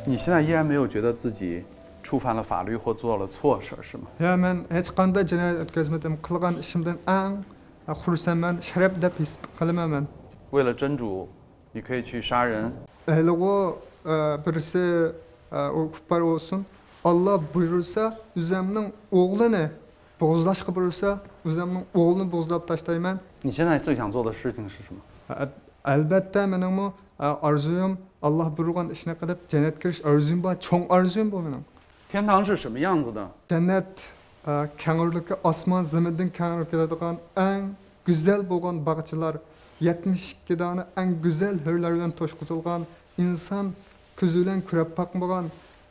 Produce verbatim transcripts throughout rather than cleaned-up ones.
你现在依然没有觉得自己触犯了法律或做了错事，是吗？ Ya men hech qanday jinoyat o'tkazmadim, qilgan ishimdan eng xursandman, sharaf deb his qilaman. 为了真主，你可以去杀人。 Eğer birisi o kupar olsun, Allah buyurursa, üzümün oğlunu boğuzlaşıp buyurursa, üzümün oğlunu boğuzlap taşlayman. 你现在最想做的事情是什么？ Elbette benim arzuyum Allah buyurgan işine kadar cennet giriş arzuyum var, çok arzuyum bu benim. 天堂是什么样子的？ Cennet kengurlukka asman zeminden kengurluk keladigan en güzel bo'lgan bağçılar, yetmiş ikki tane en güzel hürlerden toşkuzulgan, insan közülen kürep bakmagan,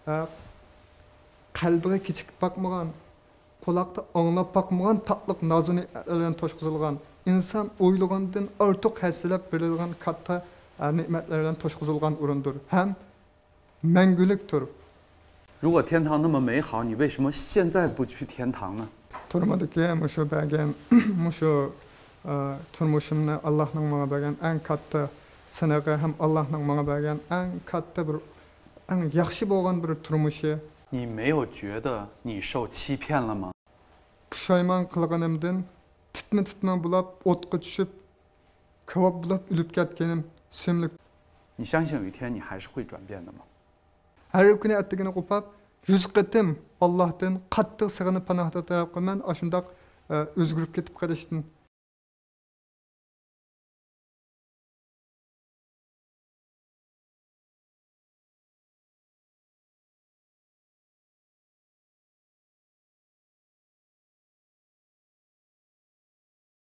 kalbiga keçikip bakmagan, kulakta anlap bakmagan tatlık nazı-nimetlerden toşkuzulgan, insan oylagandan artık hassilep verilgan katta nimetlerden toşkuzulgan urundur. Hem mengülüktür. 如果天堂那么美好，你为什么现在不去天堂呢？ Turmadaki muşu bergen, muşu turmuşumni Allah'ın bana bergen en katta sınavı hem Allah'ın bana bergen en katta bir, en yaxşı bo'lgan bir turmuşu. 你没有觉得你受欺骗了吗？ Pushaymon qilganimdan titma titma bulab, o'tga tushib, kavob bulab o'lib ketganim suyimlik. 你相信有一天你还是会转变的吗？ Her kuni attigini qopab, yüz qatim Allah'tan qattiq sig'inib panohda talab qilman, ashundaq o'zgarib ketib qolishdan